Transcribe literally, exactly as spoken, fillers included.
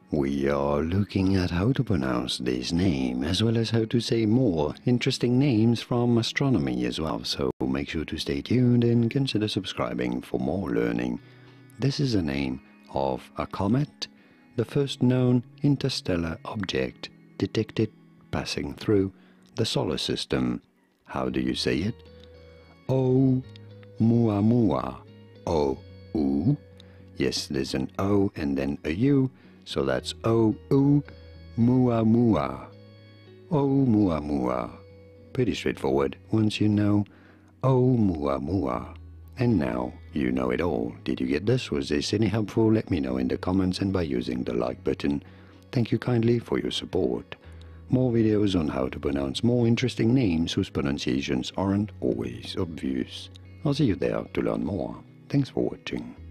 We are looking at how to pronounce this name, as well as how to say more interesting names from astronomy as well, so make sure to stay tuned and consider subscribing for more learning. This is the name of a comet, the first known interstellar object detected passing through the solar system. How do you say it? Oumuamua. O-U. Yes, there's an O and then a U. So that's O-U-Muamua. Oumuamua. Pretty straightforward once you know Oumuamua. And now you know it all. Did you get this? Was this any helpful? Let me know in the comments and by using the like button. Thank you kindly for your support. More videos on how to pronounce more interesting names whose pronunciations aren't always obvious. I'll see you there to learn more. Thanks for watching.